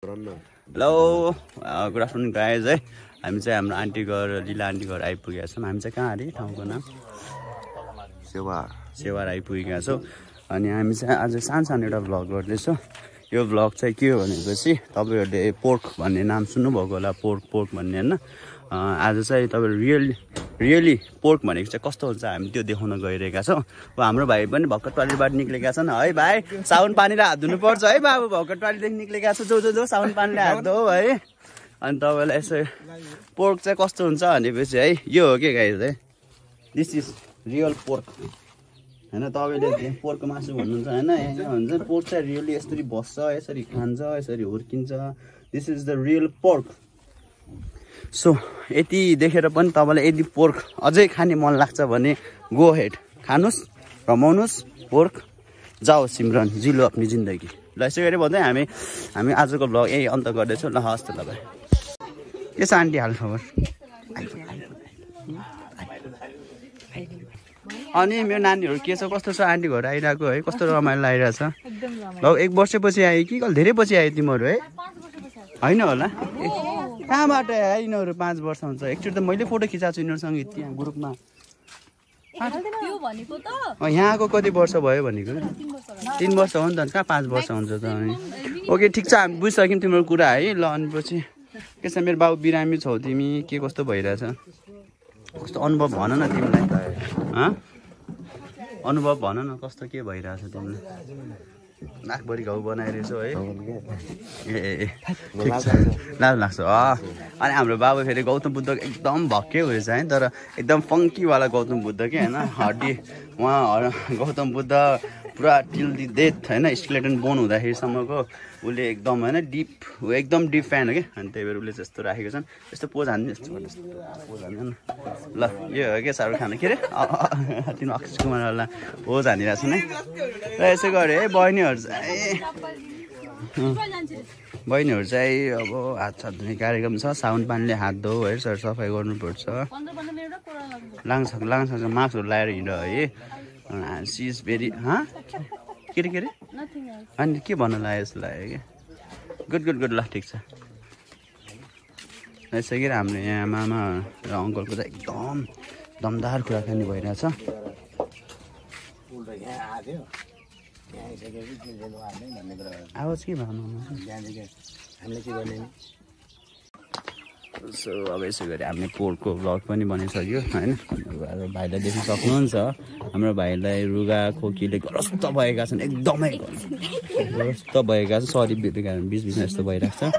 Hello good afternoon guys है। हामी चाहिँ हाम्रो आन्टी घर लिला आन्टी घर आइपुगेका छौँ। हामी चाहिँ कहाँ अरे ठाउँको नाम सेवार आइपुगेका छौँ। अनि हामी चाहिँ आज सानो एउटा भ्लग गर्दैछौँ। यो भ्लग चाहिँ के हो भनेपछि तपाईँहरूले पोर्क भन्ने नाम सुन्नुभएको होला, पोर्क भन्ने होइन। आज चाहिँ तपाईँहरू रियली पोर्क भनेको चाहिँ कस्तो हुन्छ हामी त्यो देखाउन गइरहेका छौँ। अब हाम्रो भाइ पनि भर्खर टोयलेटबाट निक्लेका छन् है। भाइ साबुन पानीले हात धुनुपर्छ है बाबु, भर्खर टोयलेटदेखि निक्लेका छ। जो साबुन पानीले हात धो है। अनि तपाईँलाई यसो पोर्क चाहिँ कस्तो हुन्छ भनेपछि है यो हो कि गाइस है, दिस इज रियल पोर्क होइन। तपाईँले पोर्कको मासु भन्नुहुन्छ होइन, भन्छ पोर्क चाहिँ रियली यसरी बस्छ, यसरी खान्छ, यसरी हुर्किन्छ। This is the real pork. So यति देखेर पनि तपाईँलाई यदि पोर्क अझै खाने मन लाग्छ भने गो हेड, खानुहोस्, रमाउनुहोस्, पोर्क जाओ सिमरन, जिलो अपनी जिन्दगी। ल यसै गरी भन्दै हामी आजको भ्लग यही अन्त गर्दैछौँ। ल हस् त ल भाइ, के छ आन्टी हाल खबर? अनि मेरो नानीहरू के छ, कस्तो छ? आन्टी घर आइरहेको है, कस्तो रमाइलो लागिरहेछ? ल 1 वर्षपछि आयो कि कहिले धेरै पछि आयो तिमीहरू है? होइन होला, कहाँबाट आयो यिनीहरू? 5 वर्ष हुन्छ। एकचोटि त मैले फोटो खिचाएको छु यिनीहरूसँग त्यहाँ ग्रुपमा। यहाँको कति वर्ष भयो भनेको? 3 वर्ष हो नि त, कहाँ 5 वर्ष हुन्छ त? ओके ठिक छ, हामी बुझिसक्यौँ तिम्रो कुरा है। ल अनि पछि के छ, मेरो बाबु बिरामी छौ तिमी, के कस्तो भइरहेछ? कस्तो अनुभव भन न तिमीलाई, अनुभव भन न, कस्तो के भइरहेछ तिमीलाई? नाकभरि घाउ बनाइरहेछौ है? ए ठिक छ, राम्रो लाग्छ। अनि हाम्रो बाबु फेरि गौतम बुद्ध एकदम भक्कै हुएछ है, तर एकदम फङ्कीवाला गौतम बुद्ध के होइन, हड्डी उहाँ गौतम बुद्ध पुरा टिल दि डेथ होइन, स्केलेटन बोन हुँदाखेरिसम्मको उसले एकदम होइन एकदम डिप फ्यान हो क्या। अनि त्यही भएर उसले जस्तो राखेको छन् यस्तो पोज हान्ने, जस्तो पोज हान्दैन। ल यो हो क्या शाहरुख खान, के अरे तिमी अक्षय कुमारवाला पोज हानिरहेको छन् है। र यसो गऱ्यो है बहिनीहरू चाहिँ अब हात सात धुने कार्यक्रम छ। साबुन पानीले हात धो है, सरसफाइ गर्नुपर्छ। लाङ मास्कहरू लगाएर हिँड है। सी इज भेरी के अरे अनि के भन्नु लाग्यो जस्तो लाग्यो क्या? गुड ल ठिक छ। यसै गरी हाम्रो यहाँ मामा र अङ्कलको चाहिँ एकदम दमदार कुराकानी भइरहेछ। आवाज के भन्नु? सो अब यसो गरी हामीले पोर्कको भ्लग पनि बनिसक्यो होइन। अब भाइलाई देख्न सक्नुहुन्छ, हाम्रो भाइलाई रुगा खोकीले ग्रस्त भएका छन्, एकदमै ग्रस्त भएका छन्। सरी बिचमा यस्तो भइरहेको छ।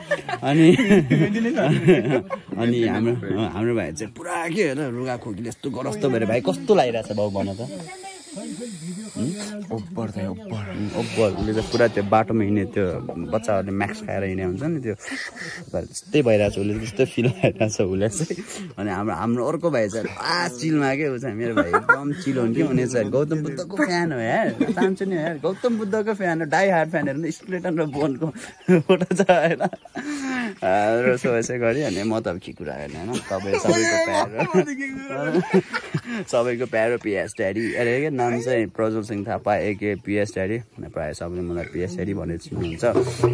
अनि हाम्रो भाइ चाहिँ पुरा के होइन रुगा खोकीले यस्तो ग्रस्त भएर, भाइ कस्तो लागिरहेछ बाउ भन त? ओभर उसले चाहिँ पुरा त्यो बाटोमा हिँड्ने त्यो बच्चाहरूले म्याक्स खाएर हिँडे हुन्छ नि, त्यो त्यस्तै भइरहेछ उसले, त्यस्तै फिल भइरहेछ उसले चाहिँ। अनि हाम्रो अर्को भाइ चाहिँ चिलमा के ऊ चाहिँ, मेरो भाइ एकदम चिल हो नि के भने चाहिँ गौतम बुद्धको फ्यान हो यार, चाहन्छु नि यार गौतम बुद्धको फ्यान हो, डाई हार्ड फ्यान हेर्नु, स्केलेटन र बोनको फोटो छ होइन। र सो यसै गरी अनि म त अब के कुरा हेर्ने होइन, सबैको प्यारो पिएस ड्याडी अरे के नाम चाहिँ Prajwal Singh Thapa AK PS daddy, प्रायः सबैले मलाई पिएस ड्याडी भनेर चिन्नुहुन्छ।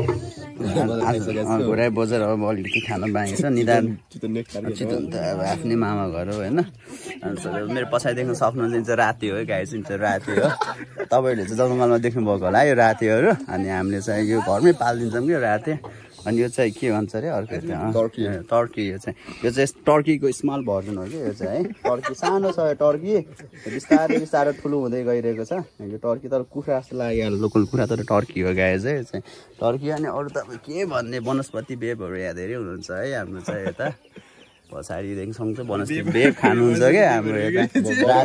घुराइ बजार अब अलिकति खान बाँकी छ, निदान चितवन त अब आफ्नै मामा घर हो होइन। अनि मेरो पछाडि देख्न सक्नुहुन्छ चाहिँ राति हो, गाई चाहिँ राति हो। तपाईँहरूले चाहिँ जङ्गलमा देख्नुभएको होला यो रातिहरू। अनि हामीले चाहिँ यो घरमै पालिदिन्छौँ कि राति। अनि यो चाहिँ के भन्छ अरे अर्को टर्की, यो चाहिँ टर्कीको स्मल भर्जन हो कि यो चाहिँ है। टर्की सानो छ यो टर्की, बिस्तारै ठुलो हुँदै गइरहेको छ यो टर्की। तर कुखुरा जस्तो लाग्यो लोकल कुखुरा, तर टर्की हो गाई चाहिँ यो चाहिँ टर्की। अनि अरू त अब के भन्ने, वनस्पति बेबहरू यहाँ धेरै हुनुहुन्छ है हाम्रो चाहिँ यता पछाडिदेखि सँगसँगै वनस्पति बेब खानुहुन्छ क्या हाम्रो यता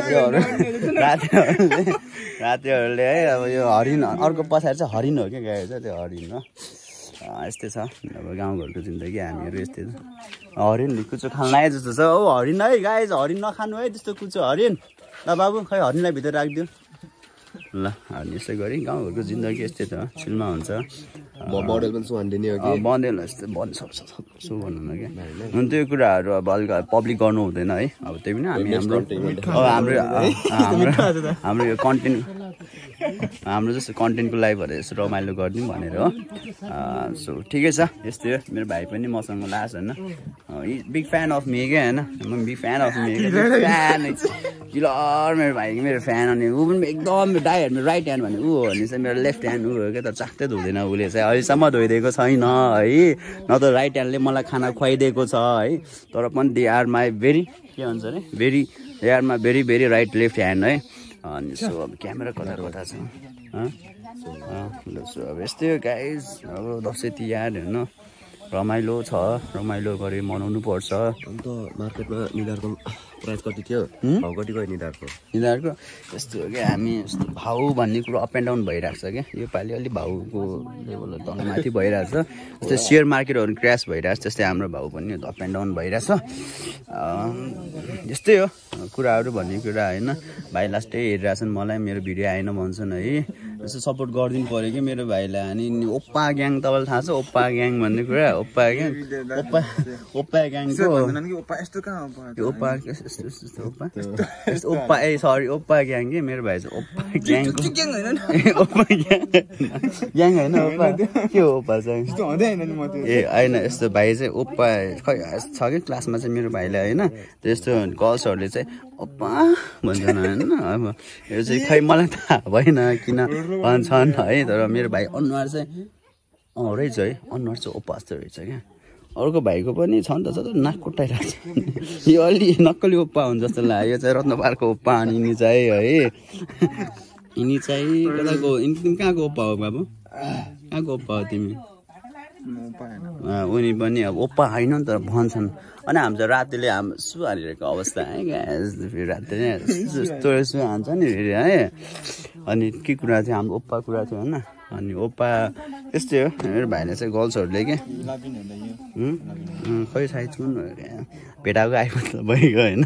रातिहरूले है। अब यो हरिण, अर्को पछाडि चाहिँ हरिण हो क्या गाई चाहिँ, त्यो हरिण हो। यस्तै छ अब गाउँघरको जिन्दगी, हामीहरू यस्तै छ। हरिण कुचो खान लाग्यो जस्तो छ हौ, हरिण है गाई, हरिण नखानु है त्यस्तो कुचो हरिण। ल बाबु खै हरिणलाई भित्र राखिदियो ल। अनि यसै गरी गाउँघरको जिन्दगी यस्तै त, चिलमा हुन्छ। बन्देल यस्तो सो भन्नु न क्या। अनि त्यो कुराहरू अब अलिक पब्लिक गर्नु हुँदैन है। अब त्यही पनि हामी हाम्रो यो कन्टेन्ट हाम्रो जस्तो कन्टेन्टको लागि भएर यसो रमाइलो गरिदिउँ भनेर हो। सो ठिकै छ, यस्तै हो। मेरो भाइ पनि मसँग लास्ट होइन, बिग फ्यान अफ मी क्या होइन, big fan of me fan killer मेरो भाइको मेरो फ्यान। अनि ऊ पनि एकदम मेरो राइट ह्यान्ड भने ऊ हो भने चाहिँ मेरो लेफ्ट ह्यान्ड ऊ हो क्या, तर चाख्दै धुँदैन उसले चाहिँ, अहिलेसम्म धोइदिएको छैन है, न त राइट ह्यान्डले मलाई खाना खुवाइदिएको छ है, तर पनि दे आर माई भेरी के भन्छ अरे they are my very very right left hand है। अनि सो अब क्यामेरा कता छ सो अब यस्तै हो गाइज। अब दसैँ तिहार होइन रमाइलो छ, रमाइलो गरी मनाउनु पर्छ। अन्त मार्केटमा निधारको प्राइस कति थियो, भाउ कति गयो निधारको यस्तो हो क्या, हामी यस्तो भाउ भन्ने कुरो अप एन्ड डाउन भइरहेको छ क्या, योपालि अलिक भाउको लेभलहरू तलमाथि भइरहेको छ। जस्तै सेयर मार्केटहरू क्रास भइरहेको छ, त्यस्तै हाम्रो भाउ पनि अप एन्ड डाउन भइरहेछ। यस्तै हो कुराहरू भन्ने कुरा होइन। भाइ लास्टै हेरिरहेछन् मलाई, मेरो भिडियो आएन भन्छन् है, यसो सपोर्ट गरिदिनु पऱ्यो कि मेरो भाइलाई। अनि ओप्पा ग्याङ तपाईँलाई थाहा छ ओप्पा ग्याङ भन्ने कुरा, ओप्पा ग्याङ ओप्पा ग्याङको ओप्पा ए सरी ओप्पा ग्याङ कि मेरो भाइ चाहिँ ओप्पा ग्याङको ओप्पा ग्याङ होइन, ओप्पा के हो ओप्पा चाहिँ ए होइन, यस्तो भाइ चाहिँ ओप्पा खै छ कि क्लासमा चाहिँ मेरो भाइलाई होइन, त्यस्तो गर्ल्सहरूले चाहिँ ओप्पा भन्छन् होइन। अब यो चाहिँ खै मलाई थाहा भएन किन भन्छन् है, तर मेरो भाइ अनुहार चाहिँ रहेछ है, अनुहार चाहिँ ओप्पा जस्तो रहेछ क्या। अर्को भाइको पनि छ नि त, नाक कोट्टाइरहेको छ, यो अलि नक्कली ओप्पा हुन्छ जस्तो लाग्यो, यो चाहिँ रत्नपारको ओप्पा। अनि यिनी चाहिँ है यिनी चाहिँ कताको, तिमी कहाँको ओप्पा हो बाबु, कहाँको ओप्पा हो तिमी? उनी पनि अब ओप्पा होइन नि त भन्छन्। अनि हाम्रो चाहिँ रातिले हाम्रो सु हालिरहेको अवस्था है फेरि रातिले यस्तो सु हान्छ नि फेरि है। अनि के कुरा थियो, हाम्रो ओप्पा कुरा थियो होइन। अनि ओप्पा यस्तै हो, मेरो भाइले चाहिँ गर्ल्सहरूले के खै साइज कुन भेटाएको आइफोन त भइगयो होइन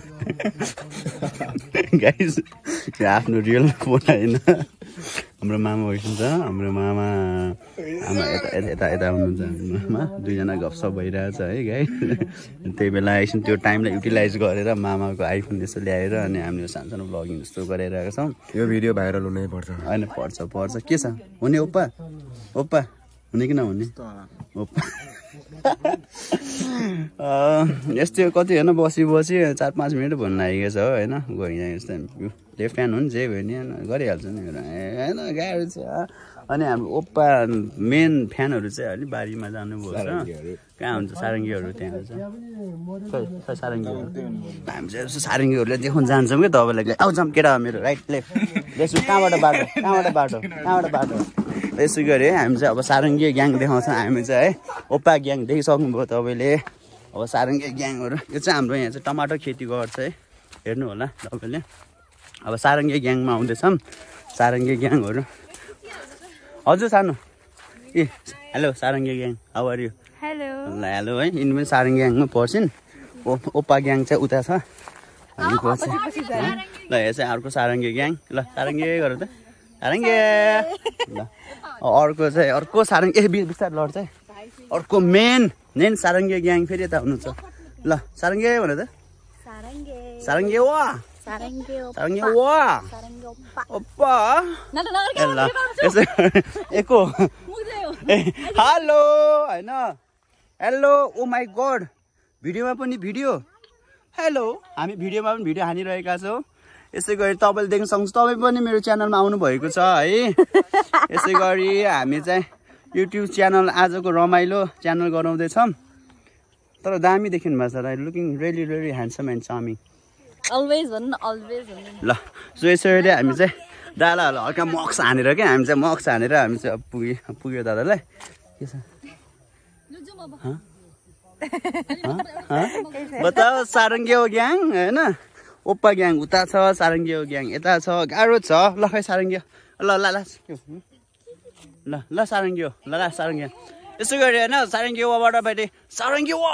गाइस, आफ्नो रियल फोन होइन। हाम्रो मामा बस्नुहुन्छ, हाम्रो आमा यता हुनुहुन्छ, हाम्रो मामा दुईजना गफसप भइरहेछ है गाई। त्यही बेला एकछिन त्यो टाइमलाई युटिलाइज गरेर मामाको आइफोन यस्तो ल्याएर अनि हामीले सानो भ्लगिङ जस्तो गरिरहेका छौँ। यो भिडियो भाइरल हुनै पर्छ होइन, पर्छ के छ हुने ओप्पा हुने कि नहुने ओप्पा यस्तै कति होइन, बसी 4-5 मिनट भन्नु लागेको छ होइन, गइरहेको यस्तो लेफ्ट ह्यान्ड हो नि जे भयो नि गरिहाल्छ नि होइन, गाह्रो छ। अनि हाम्रो ओप्पा मेन फ्यानहरू चाहिँ अलिक बारीमा जानुभयो कहाँ हुन्छ, सारङ्गीहरू त्यहाँ हुन्छ सारङ्गीहरू, हामी चाहिँ यस्तो सारङ्गीहरूलाई देखाउन जान्छौँ क्या तपाईँलाई। आउँछौँ केटा मेरो राइट लेफ्ट कहाँबाट बाटो यसो गऱ्यो है। हामी चाहिँ अब सारङ्गी ग्याङ देखाउँछौँ हामी चाहिँ है, ओप्पा ग्याङ देखिसक्नुभयो तपाईँले। अब सारङ्गी ग्याङहरू यो चाहिँ हाम्रो यहाँ चाहिँ टमाटर खेती गर्छ है, हेर्नु होला तपाईँले। अब सारङ्गी ग्याङमा आउँदैछौँ, सारङ्गी ग्याङहरू। हजुर सानो ए hello Sarangi gang how are you? Hello है, यिनी पनि सारङ्गी ग्याङमा पर्छन्। ओप्पा ग्याङ चाहिँ उता छ हामी पर्छ ल। यो चाहिँ अर्को सारङ्गी ग्याङ, ल सारङ्गी गर त सारङ्गी ल। अर्को सारङ्गी बिस्तारै लड्छ है, अर्को मेन सारङ्गी ग्याङ फेरि यता हुनुहुन्छ। ल सारङ्गी भन त, सारङ्गी वा ओप्पा ल यसो एको हेलो होइन, हेलो ओ माई गड, भिडियोमा पनि भिडियो, हेलो हामी भिडियोमा पनि भिडियो हानिरहेका छौँ। यसै गरी तपाईँले देख्न सक्नुहुन्छ, तपाईँ पनि मेरो च्यानलमा आउनु भएको छ है। यसै गरी हामी चाहिँ युट्युब च्यानल आजको रमाइलो च्यानल गराउँदैछौँ। तर दामी देखिनु भएको छ, looking really really handsome and charming ल। सो यसरी हामी चाहिँ दादाहरूलाई हल्का मक्स हानेर क्या, हामी चाहिँ मक्स हानेर हामी चाहिँ अब पुग्यो दादालाई। के छ बताओ, सारङ्गी हो ग्याङ होइन, ओप्पा ग्याङ उता छ, सारङ्गी हो ग्याङ यता छ, गाह्रो छ। ल खै सारङ्गी ल सारङ्गी हो ल सारङ्गी यसो गरी होइन, सारङ्गी वाबाट बाहिर सारङ्गी वा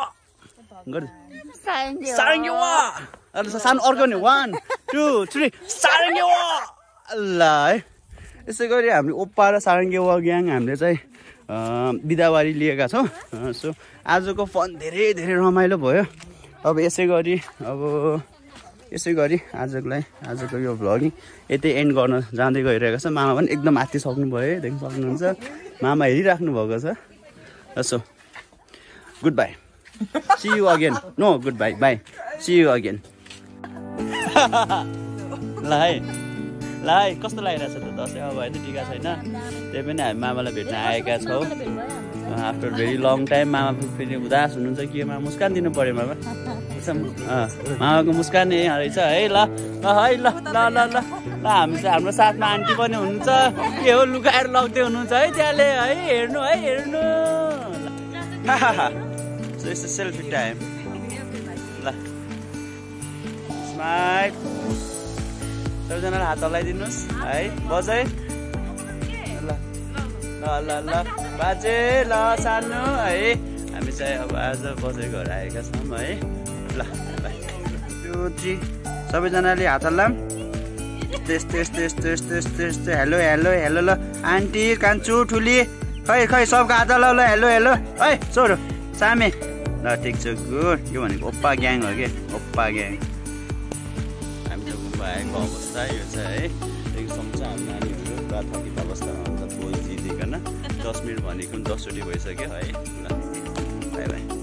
सारङ्गी वा सानो अर्को नि 1 2 3 सारङ्गी वा ल है। यसै गरी हामीले ओप्पा र सारङ्गी वा ग्याङ हामीले चाहिँ बिदावारी लिएका छौँ। सो आजको फन धेरै रमाइलो भयो। अब यसै गरी अब यसै गरी आजको यो भ्लगिङ यतै एन्ड गर्न जाँदै गइरहेको छ। मामा पनि एकदम माथि सक्नुभयो है, देख्न सक्नुहुन्छ। मामा हेरिराख्नु भएको छ। यसो goodbye, see you again. No goodbye, bye, see you again. ल है कस्तो लागिरहेछ त दसैँ? अब होइन टिका छैन, त्यही पनि हामी मामालाई भेट्न आएका छौँ आफ्टर भेरी लङ टाइम। मामा फेरि उदास हुनुहुन्छ कि मामा मुस्कान दिनु पऱ्यो मामा। मामाको मुस्कान यही रहेछ है। ल है ल ल ल ल ल हामी चाहिँ हाम्रो साथमा आन्टी पनि हुनुहुन्छ। के हो लुकाएर लग्दै हुनुहुन्छ है त्यहाँले है, हेर्नु है हेर्नु। सो यस्तो सेल्फी टाइम। ल स्माइल, सबैजनालाई हात हल्लाइदिनुहोस् है, बजै ल ल ल ल बाजे ल सानो है। हामी चाहिँ अब आज बजै घर आएका छौँ है। ल सबैजनाले हात हल्लाम। त्यस्तै हेलो हेलो हेलो। ल आन्टी कान्चु ठुली खै सबको हात ल ल हेलो हेलो है छोरो सामे। ल ठिक छ गुड। यो भनेको ओप्पा ग्याङ हो कि, ओप्पा ग्याङ। हामी त गुम्बा आएको अवस्था यो चाहिँ है। एकदम चाहिँ हाम्रो नानीहरू पुरा थकित अवस्थामा हुन्छ बोल जिदिकन। 10 मिनट भनेको 10 चोटि भइसक्यो है। ल बाई बाई।